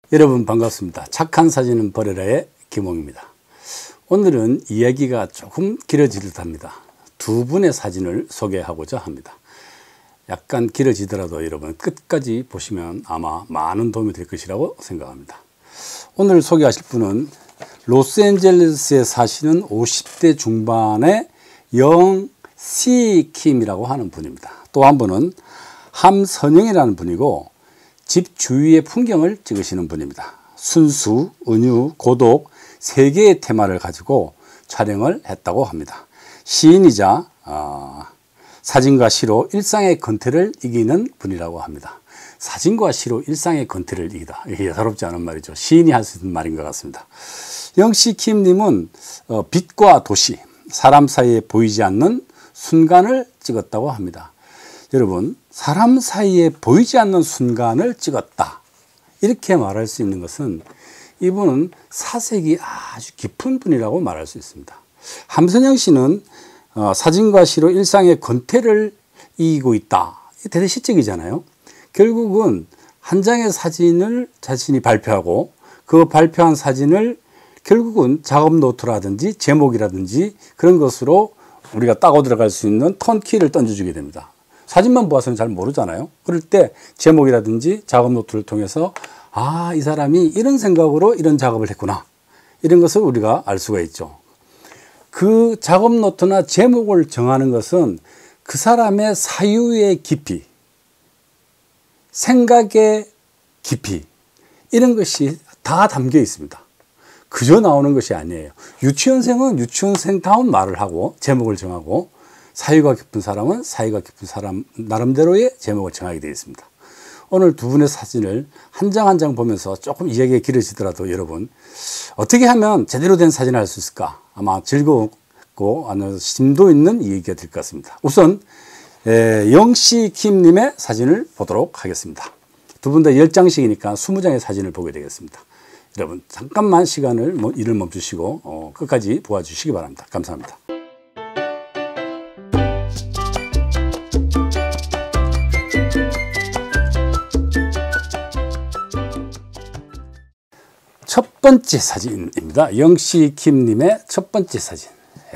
여러분 반갑습니다. 착한 사진은 버려라의 김홍입니다. 오늘은 이야기가 조금 길어질 듯 합니다. 두 분의 사진을 소개하고자 합니다. 약간 길어지더라도 여러분 끝까지 보시면 아마 많은 도움이 될 것이라고 생각합니다. 오늘 소개하실 분은 로스앤젤레스에 사시는 50대 중반의 영시킴이라고 하는 분입니다. 또 한 분은 함선영이라는 분이고 집 주위의 풍경을 찍으시는 분입니다. 순수, 은유, 고독 세 개의 테마를 가지고 촬영을 했다고 합니다. 시인이자 사진과 시로 일상의 건태를 이기는 분이라고 합니다. 사진과 시로 일상의 건태를 이기다. 이게 예사롭지 않은 말이죠. 시인이 할 수 있는 말인 것 같습니다. 영시킴님은 빛과 도시, 사람 사이에 보이지 않는 순간을 찍었다고 합니다. 여러분, 사람 사이에 보이지 않는 순간을 찍었다. 이렇게 말할 수 있는 것은 이분은 사색이 아주 깊은 분이라고 말할 수 있습니다. 함선영 씨는 사진과 시로 일상의 건태를 이기고 있다. 대단히 시적이잖아요. 결국은 한 장의 사진을 자신이 발표하고 그 발표한 사진을 결국은 작업 노트라든지 제목이라든지 그런 것으로 우리가 따고 들어갈 수 있는 턴키를 던져주게 됩니다. 사진만 보아서는 잘 모르잖아요. 그럴 때 제목이라든지 작업 노트를 통해서 이 사람이 이런 생각으로 이런 작업을 했구나. 이런 것을 우리가 알 수가 있죠. 그 작업 노트나 제목을 정하는 것은 그 사람의 사유의 깊이, 생각의 깊이, 이런 것이 다 담겨 있습니다. 그저 나오는 것이 아니에요. 유치원생은 유치원생다운 말을 하고 제목을 정하고 사유가 깊은 사람은 사유가 깊은 사람 나름대로의 제목을 정하게 되어 있습니다. 오늘 두 분의 사진을 한 장 한 장 보면서 조금 이야기가 길어지더라도 여러분 어떻게 하면 제대로 된 사진을 할 수 있을까? 아마 즐겁고 아주 심도 있는 이야기가 될 것 같습니다. 우선 영시킴님의 사진을 보도록 하겠습니다. 두 분 다 10장씩이니까 20장의 사진을 보게 되겠습니다. 여러분 잠깐만 시간을 일을 멈추시고 끝까지 보아주시기 바랍니다. 감사합니다. 첫 번째 사진입니다. 영시킴님의 첫 번째 사진.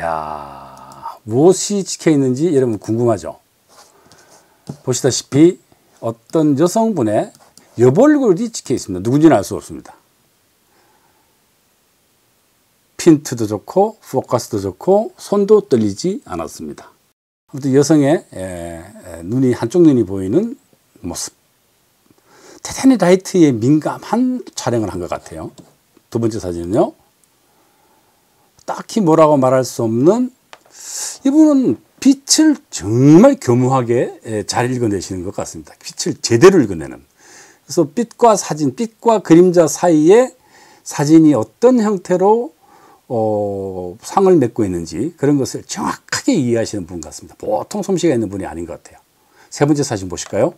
무엇이 찍혀 있는지 여러분 궁금하죠? 보시다시피 어떤 여성분의 여벌골이 찍혀 있습니다. 누군지는 알 수 없습니다. 핀트도 좋고 포커스도 좋고 손도 떨리지 않았습니다. 아무튼 여성의 눈이 한쪽 눈이 보이는 모습. 대단히 라이트에 민감한 촬영을 한 것 같아요. 두 번째 사진은요. 딱히 뭐라고 말할 수 없는 이분은 빛을 정말 교묘하게 잘 읽어내시는 것 같습니다. 빛을 제대로 읽어내는. 그래서 빛과 사진, 빛과 그림자 사이에 사진이 어떤 형태로 상을 맺고 있는지 그런 것을 정확하게 이해하시는 분 같습니다. 보통 솜씨가 있는 분이 아닌 것 같아요. 세 번째 사진 보실까요?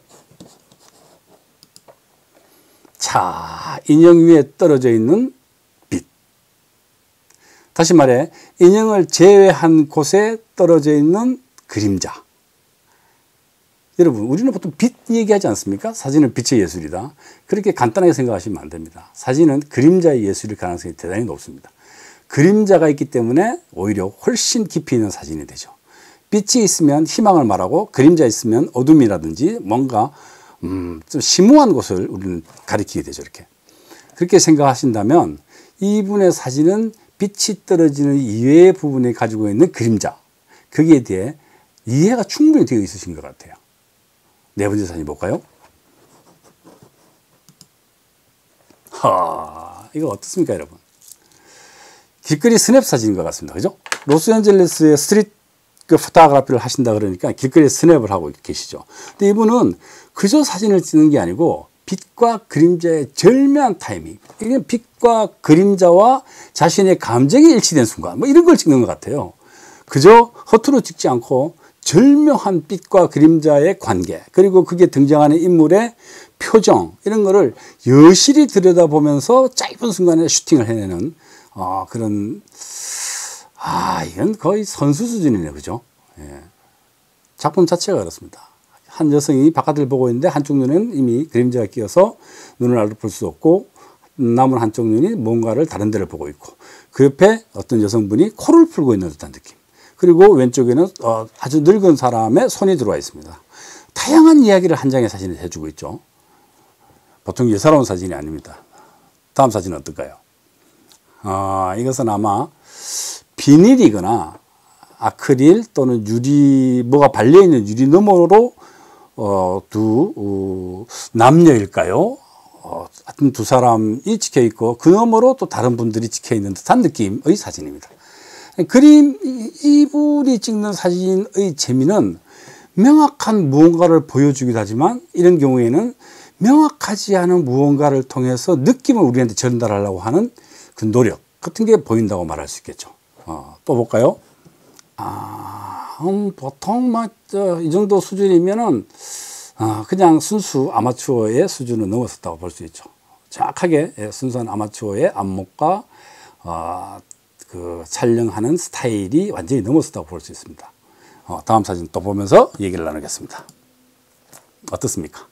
자, 인형 위에 떨어져 있는 빛. 다시 말해 인형을 제외한 곳에 떨어져 있는 그림자. 여러분 우리는 보통 빛 얘기하지 않습니까? 사진은 빛의 예술이다. 그렇게 간단하게 생각하시면 안 됩니다. 사진은 그림자의 예술일 가능성이 대단히 높습니다. 그림자가 있기 때문에 오히려 훨씬 깊이 있는 사진이 되죠. 빛이 있으면 희망을 말하고 그림자 있으면 어둠이라든지 뭔가 좀 심오한 곳을 우리는 가리키게 되죠. 그렇게 생각하신다면 이분의 사진은 빛이 떨어지는 이외의 부분에 가지고 있는 그림자, 거기에 대해 이해가 충분히 되어 있으신 것 같아요. 네 번째 사진 볼까요? 이거 어떻습니까, 여러분? 길거리 스냅 사진인 것 같습니다. 그죠? 로스앤젤레스의 스트리트 포토그래피를 하신다 그러니까 길거리에 스냅을 하고 계시죠. 근데 이분은 그저 사진을 찍는 게 아니고 빛과 그림자의 절묘한 타이밍, 이게 빛과 그림자와 자신의 감정이 일치된 순간, 이런 걸 찍는 것 같아요. 그저 허투루 찍지 않고 절묘한 빛과 그림자의 관계, 그리고 그게 등장하는 인물의 표정, 이런 거를 여실히 들여다보면서 짧은 순간에 슈팅을 해내는 그런 이건 거의 선수 수준이네요. 그죠? 작품 자체가 그렇습니다. 한 여성이 바깥을 보고 있는데 한쪽 눈에는 이미 그림자가 끼어서 눈을 알아볼 수 없고 남은 한쪽 눈이 뭔가를 다른 데를 보고 있고, 그 옆에 어떤 여성분이 코를 풀고 있는 듯한 느낌. 그리고 왼쪽에는 아주 늙은 사람의 손이 들어와 있습니다. 다양한 이야기를 한 장의 사진을 해주고 있죠. 보통 예사로운 사진이 아닙니다. 다음 사진은 어떨까요? 이것은 아마 비닐이거나 아크릴 또는 유리, 뭐가 발려있는 유리 너머로 두 남녀일까요? 하여튼 두 사람이 찍혀 있고 그 너머로 또 다른 분들이 찍혀 있는 듯한 느낌의 사진입니다. 이분이 찍는 사진의 재미는 명확한 무언가를 보여주기도 하지만, 이런 경우에는 명확하지 않은 무언가를 통해서 느낌을 우리한테 전달하려고 하는 그 노력 같은 게 보인다고 말할 수 있겠죠. 또 볼까요? 보통 이 정도 수준이면은 그냥 순수 아마추어의 수준을 넘어섰다고 볼 수 있죠. 정확하게 순수한 아마추어의 안목과 그 촬영하는 스타일이 완전히 넘어섰다고 볼 수 있습니다. 다음 사진 또 보면서 얘기를 나누겠습니다. 어떻습니까?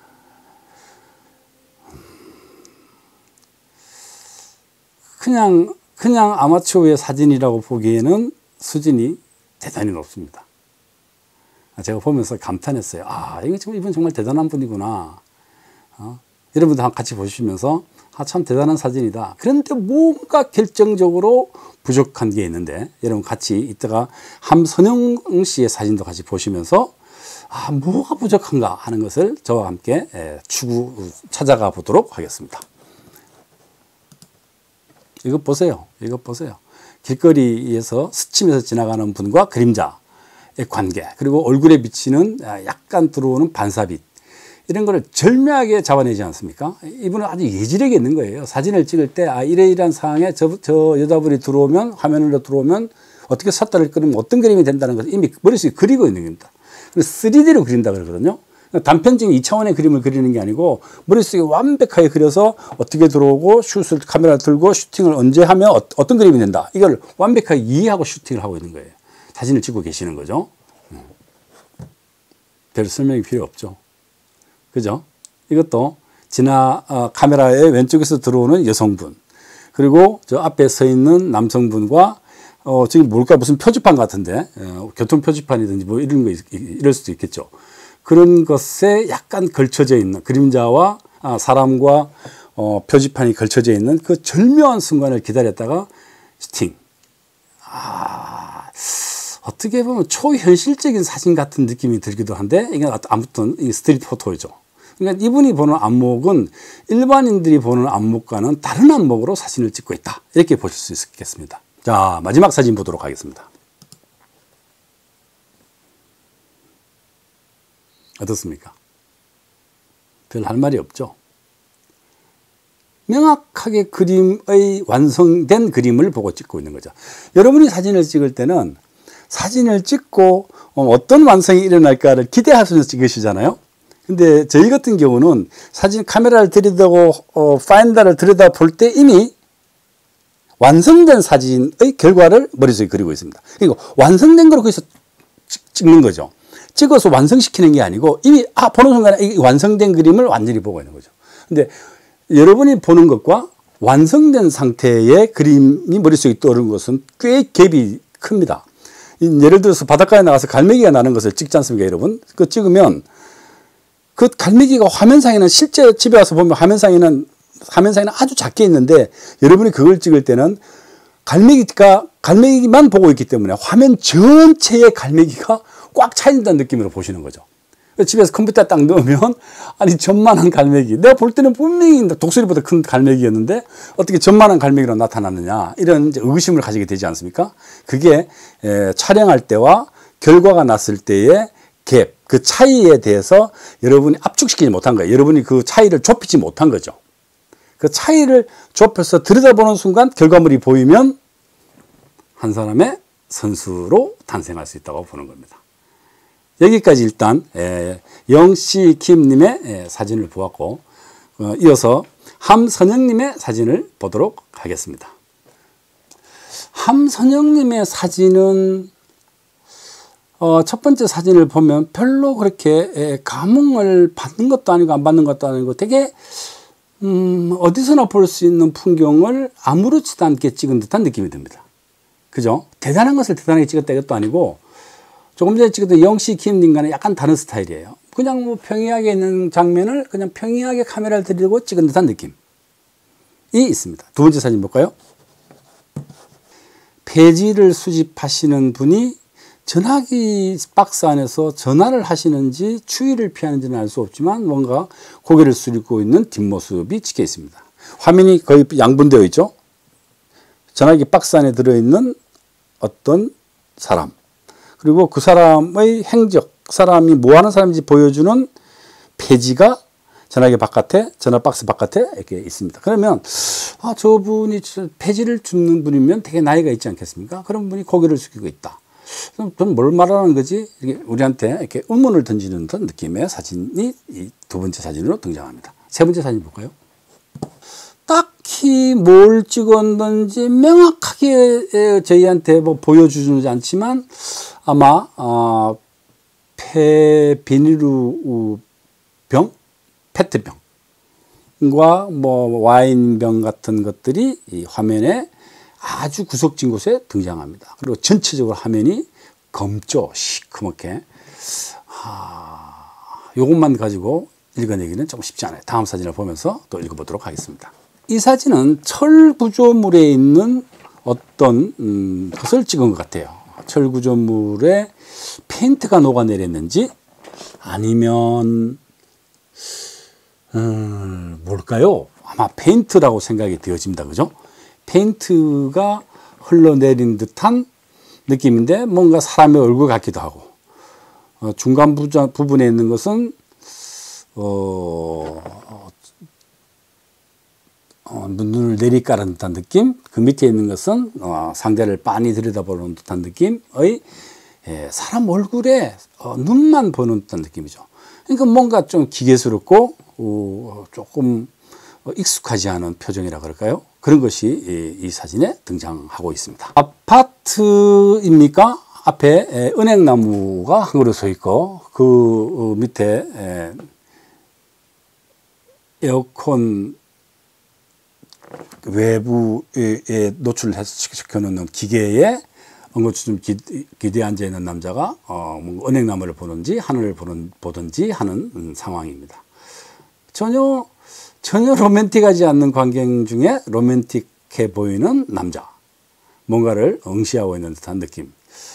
그냥 아마추어의 사진이라고 보기에는 수준이 대단히 높습니다. 제가 보면서 감탄했어요. 이분 정말 대단한 분이구나. 여러분도 같이 보시면서 참 대단한 사진이다. 그런데 뭔가 결정적으로 부족한 게 있는데, 여러분 같이 이따가 함선영 씨의 사진도 같이 보시면서 뭐가 부족한가 하는 것을 저와 함께 찾아가 보도록 하겠습니다. 이것 보세요. 이것 보세요. 길거리에서 스치면서 지나가는 분과 그림자의 관계, 그리고 얼굴에 비치는 약간 들어오는 반사빛, 이런 거를 절묘하게 잡아내지 않습니까? 이분은 아주 예지력이 있는 거예요. 사진을 찍을 때 이러이러한 상황에 저 여자분이 들어오면, 화면으로 들어오면 어떻게 섰다를 끊으면 어떤 그림이 된다는 것을 이미 머릿속에 그리고 있는 겁니다. 3D로 그린다 그러거든요. 단편적인 2차원의 그림을 그리는 게 아니고 머릿속에 완벽하게 그려서 어떻게 들어오고 슛을 카메라를 들고 슈팅을 언제 하면 어떤 그림이 된다, 이걸 완벽하게 이해하고 슈팅을 하고 있는 거예요. 사진을 찍고 계시는 거죠. 별 설명이 필요 없죠. 그죠? 이것도 카메라의 왼쪽에서 들어오는 여성분, 그리고 저 앞에 서 있는 남성분과 지금 뭘까, 무슨 표지판 같은데, 교통 표지판이든지 뭐 이런 거 이럴 수도 있겠죠. 그런 것에 약간 걸쳐져 있는 그림자와 사람과 표지판이 걸쳐져 있는 그 절묘한 순간을 기다렸다가 슈팅. 어떻게 보면 초현실적인 사진 같은 느낌이 들기도 한데, 이게 아무튼 스트리트 포토죠. 그러니까 이분이 보는 안목은 일반인들이 보는 안목과는 다른 안목으로 사진을 찍고 있다, 이렇게 보실 수 있겠습니다. 자, 마지막 사진 보도록 하겠습니다. 어떻습니까? 별 할 말이 없죠. 명확하게 그림의 완성된 그림을 보고 찍고 있는 거죠. 여러분이 사진을 찍을 때는 사진을 찍고 어떤 완성이 일어날까를 기대하면서 찍으시잖아요. 근데 저희 같은 경우는 사진 카메라를 들여다보고 파인더를 들여다볼 때 이미 완성된 사진의 결과를 머릿속에 그리고 있습니다. 그리고 완성된 걸 거기서 찍는 거죠. 찍어서 완성시키는 게 아니고 이미 보는 순간에 이 완성된 그림을 완전히 보고 있는 거죠. 근데 여러분이 보는 것과 완성된 상태의 그림이 머릿속에 떠오르는 것은 꽤 갭이 큽니다. 예를 들어서 바닷가에 나가서 갈매기가 나는 것을 찍지 않습니까, 여러분? 그 찍으면 그 갈매기가 화면상에는, 실제 집에 와서 보면 화면상에는 아주 작게 있는데, 여러분이 그걸 찍을 때는 갈매기만 보고 있기 때문에 화면 전체의 갈매기가 꽉 차 있다는 느낌으로 보시는 거죠. 집에서 컴퓨터 딱 넣으면 전만한 갈매기, 내가 볼 때는 분명히 독수리보다 큰 갈매기였는데 어떻게 전만한 갈매기로 나타났느냐, 이런 이제 의구심을 가지게 되지 않습니까? 그게 촬영할 때와 결과가 났을 때의 갭, 그 차이에 대해서 여러분이 압축시키지 못한 거예요. 여러분이 그 차이를 좁히지 못한 거죠. 그 차이를 좁혀서 들여다보는 순간 결과물이 보이면 한 사람의 선수로 탄생할 수 있다고 보는 겁니다. 여기까지 일단 영씨 김님의 사진을 보았고, 이어서 함선영님의 사진을 보도록 하겠습니다. 함선영님의 사진은 첫 번째 사진을 보면 별로 그렇게 감흥을 받는 것도 아니고 안 받는 것도 아니고 되게 어디서나 볼 수 있는 풍경을 아무렇지도 않게 찍은 듯한 느낌이 듭니다. 그죠? 대단한 것을 대단하게 찍었다 이것도 아니고, 조금 전에 찍었던 영시 김님과는 약간 다른 스타일이에요. 그냥 뭐 평이하게 있는 장면을 그냥 평이하게 카메라를 들이고 찍은 듯한 느낌이 있습니다. 두 번째 사진 볼까요? 폐지를 수집하시는 분이 전화기 박스 안에서 전화를 하시는지 추위를 피하는지는 알 수 없지만 뭔가 고개를 숙이고 있는 뒷모습이 찍혀 있습니다. 화면이 거의 양분되어 있죠. 전화기 박스 안에 들어있는 어떤 사람, 그리고 그 사람의 행적, 사람이 뭐하는 사람인지 보여주는 폐지가 전화기 바깥에, 전화 박스 바깥에 이렇게 있습니다. 그러면 저분이 폐지를 줍는 분이면 되게 나이가 있지 않겠습니까? 그런 분이 고개를 숙이고 있다. 그럼 뭘 말하는 거지? 이렇게 우리한테 이렇게 의문을 던지는 듯한 느낌의 사진이 이 두 번째 사진으로 등장합니다. 세 번째 사진 볼까요? 딱히 뭘 찍었는지 명확하게 저희한테 뭐 보여주지 않지만 아마 비닐루 병, 페트병과 뭐 와인병 같은 것들이 이 화면에 아주 구석진 곳에 등장합니다. 그리고 전체적으로 화면이 검죠. 시커멓게. 이것만 가지고 읽어내기는 좀 쉽지 않아요. 다음 사진을 보면서 또 읽어보도록 하겠습니다. 이 사진은 철 구조물에 있는 어떤 것을 찍은 것 같아요. 철 구조물에 페인트가 녹아내렸는지 아니면 뭘까요? 아마 페인트라고 생각이 되어집니다. 그죠? 페인트가 흘러내린 듯한 느낌인데 뭔가 사람의 얼굴 같기도 하고, 중간 부분에 있는 것은 눈을 내리깔은 듯한 느낌, 그 밑에 있는 것은 상대를 빤히 들여다보는 듯한 느낌의 사람 얼굴에 눈만 보는 듯한 느낌이죠. 그러니까 뭔가 좀 기계스럽고 조금 익숙하지 않은 표정이라 그럴까요? 그런 것이 이 사진에 등장하고 있습니다. 아파트입니까? 앞에 은행나무가 한 그루 서 있고 그 밑에 에어컨 외부에 노출해서 시켜놓는 기계에 엉거주춤 기대에 앉아있는 남자가 은행나무를 보는지 하늘을 보든지 하는 상황입니다. 전혀 로맨틱하지 않는 광경 중에 로맨틱해 보이는 남자, 뭔가를 응시하고 있는 듯한 느낌.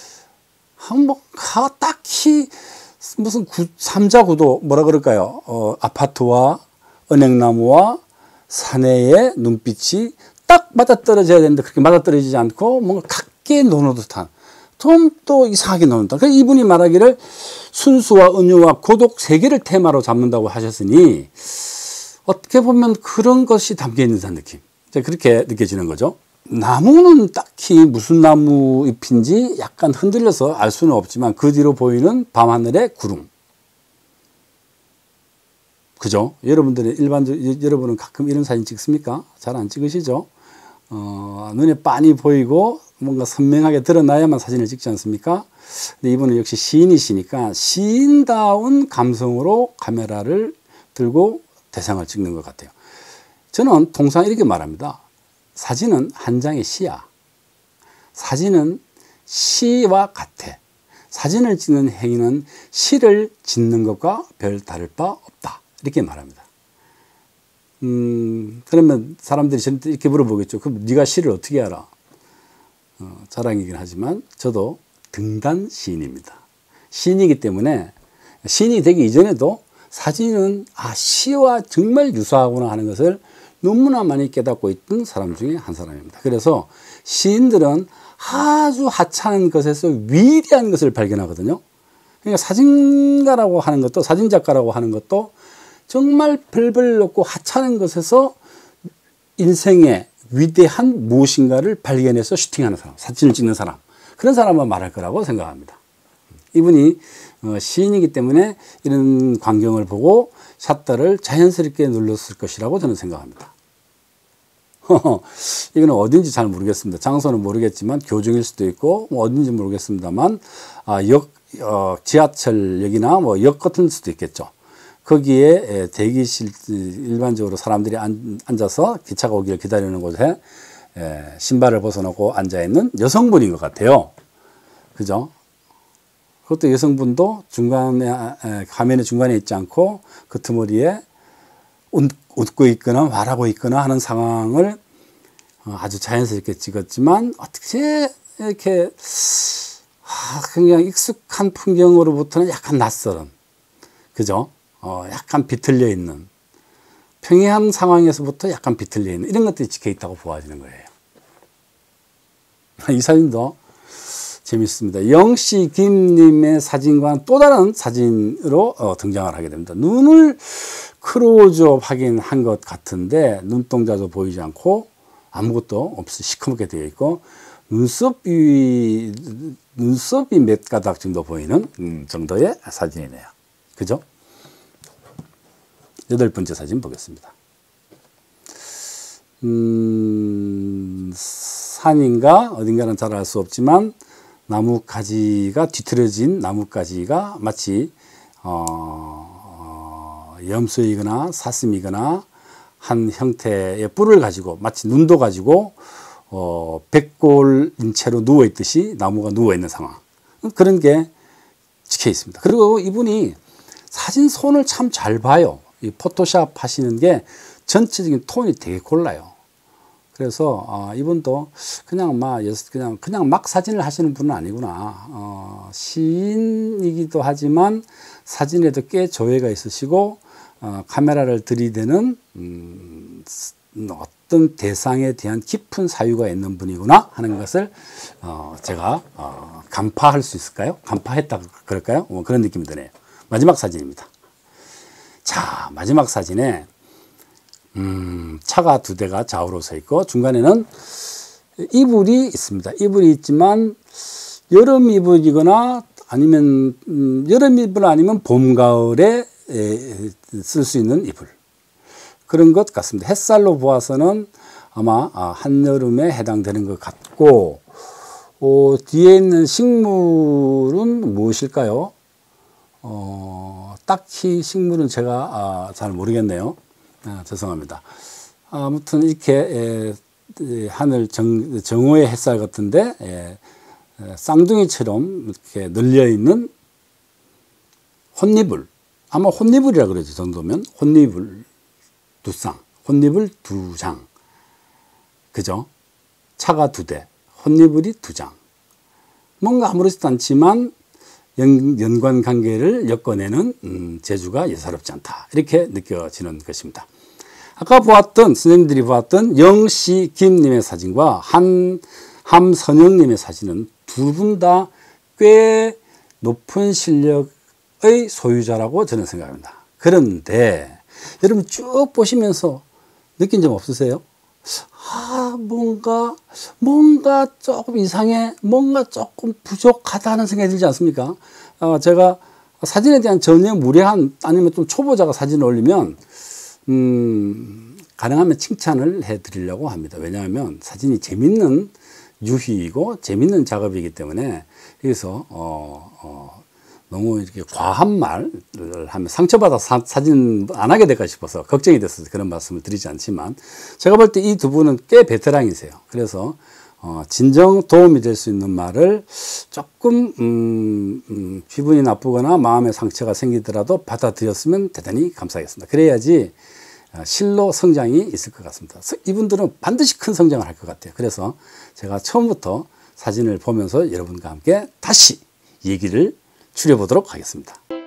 딱히 무슨 삼자구도 뭐라 그럴까요? 아파트와 은행나무와 사내의 눈빛이 딱 맞아떨어져야 되는데 그렇게 맞아떨어지지 않고 뭔가 같게 노는 듯한, 좀 또 이상하게 노는 듯한. 그래서 이분이 말하기를 순수와 은유와 고독 세 개를 테마로 잡는다고 하셨으니 어떻게 보면 그런 것이 담겨 있는 듯한 느낌, 그렇게 느껴지는 거죠. 나무는 딱히 무슨 나무 잎인지 약간 흔들려서 알 수는 없지만 그 뒤로 보이는 밤하늘의 구름, 그죠? 여러분은 가끔 이런 사진 찍습니까? 잘 안 찍으시죠? 눈에 빤히 보이고 뭔가 선명하게 드러나야만 사진을 찍지 않습니까? 근데 이분은 역시 시인이시니까 시인다운 감성으로 카메라를 들고 대상을 찍는 것 같아요. 저는 통상 이렇게 말합니다. 사진은 한 장의 시야. 사진은 시와 같아. 사진을 찍는 행위는 시를 짓는 것과 별 다를 바 없다. 이렇게 말합니다. 그러면 사람들이 저한테 이렇게 물어보겠죠. 그럼 네가 시를 어떻게 알아? 자랑이긴 하지만 저도 등단 시인입니다. 시인이기 때문에 시인이 되기 이전에도 사진은 시와 정말 유사하구나 하는 것을 너무나 많이 깨닫고 있던 사람 중에 한 사람입니다. 그래서 시인들은 아주 하찮은 것에서 위대한 것을 발견하거든요. 그러니까 사진가라고 하는 것도, 사진작가라고 하는 것도 정말 별별 없고 하찮은 것에서 인생의 위대한 무엇인가를 발견해서 슈팅하는 사람, 사진을 찍는 사람, 그런 사람만 말할 거라고 생각합니다. 이분이 시인이기 때문에 이런 광경을 보고 샷터를 자연스럽게 눌렀을 것이라고 저는 생각합니다. 이거는 어딘지 잘 모르겠습니다. 장소는 모르겠지만 교정일 수도 있고 어딘지 모르겠습니다만 지하철역이나 역 같은 수도 있겠죠. 거기에 대기실, 일반적으로 사람들이 앉아서 기차가 오기를 기다리는 곳에 신발을 벗어놓고 앉아있는 여성분인 것 같아요. 그죠? 그것도 여성분도 중간에, 화면의 중간에 있지 않고 끄트머리에 웃고 있거나 말하고 있거나 하는 상황을 아주 자연스럽게 찍었지만, 어떻게 이렇게 그냥 익숙한 풍경으로부터는 약간 낯설은, 그죠? 약간 비틀려 있는, 평이한 상황에서부터 약간 비틀려 있는 이런 것들이 찍혀 있다고 보아지는 거예요. 이 사진도 재밌습니다. 영씨 김님의 사진과는 또 다른 사진으로 등장을 하게 됩니다. 눈을 크로즈업 하긴 한 것 같은데 눈동자도 보이지 않고 아무것도 없이 시커멓게 되어 있고 눈썹이 몇 가닥 정도 보이는 정도의 사진이네요. 그죠? 8번째 사진 보겠습니다. 산인가 어딘가는 잘 알 수 없지만 나뭇가지가 뒤틀어진 나뭇가지가 마치 염소이거나 사슴이거나 한 형태의 뿔을 가지고 마치 눈도 가지고 백골인 채로 누워 있듯이 나무가 누워 있는 상황, 그런 게 찍혀 있습니다. 그리고 이분이 사진 손을 참 잘 봐요. 이 포토샵 하시는 게 전체적인 톤이 되게 골라요. 그래서 이분도 그냥 막 사진을 하시는 분은 아니구나. 시인이기도 하지만 사진에도 꽤 조예가 있으시고 카메라를 들이대는 어떤 대상에 대한 깊은 사유가 있는 분이구나 하는 것을 제가 간파할 수 있을까요? 간파했다 그럴까요? 그런 느낌이 드네요. 마지막 사진입니다. 자, 마지막 사진에 차가 2대가 좌우로 서 있고 중간에는 이불이 있습니다. 이불이 있지만 여름 이불이거나 아니면 여름 이불 아니면 봄 가을에 쓸 수 있는 이불, 그런 것 같습니다. 햇살로 보아서는 아마 한여름에 해당되는 것 같고, 뒤에 있는 식물은 무엇일까요? 딱히 식물은 제가 잘 모르겠네요. 죄송합니다. 아무튼 이렇게 하늘 정오의 햇살 같은데 쌍둥이처럼 이렇게 널려 있는 혼이불, 아마 혼이불이라 그러죠. 정도면 혼이불 2쌍, 혼이불 2장, 그죠? 차가 2대, 혼이불이 2장. 뭔가 아무렇지도 않지만 연관관계를 엮어내는 재주가 예사롭지 않다, 이렇게 느껴지는 것입니다. 아까 보았던, 선생님들이 보았던 영씨 김님의 사진과 함선영님의 사진은 두 분 다 꽤 높은 실력의 소유자라고 저는 생각합니다. 그런데 여러분 쭉 보시면서 느낀 점 없으세요? 뭔가 조금 이상해, 뭔가 조금 부족하다는 생각이 들지 않습니까? 제가 사진에 대한 전혀 무례한, 아니면 좀 초보자가 사진을 올리면 가능하면 칭찬을 해드리려고 합니다. 왜냐하면 사진이 재밌는 유희이고 재밌는 작업이기 때문에, 여기서 너무 이렇게 과한 말을 하면 상처받아서 사진 안 하게 될까 싶어서 걱정이 됐어서 그런 말씀을 드리지 않지만, 제가 볼 때 이 두 분은 꽤 베테랑이세요. 그래서 진정 도움이 될 수 있는 말을 조금 기분이 나쁘거나 마음에 상처가 생기더라도 받아들였으면 대단히 감사하겠습니다. 그래야지 실로 성장이 있을 것 같습니다. 이분들은 반드시 큰 성장을 할 것 같아요. 그래서 제가 처음부터 사진을 보면서 여러분과 함께 다시 얘기를 추려보도록 하겠습니다.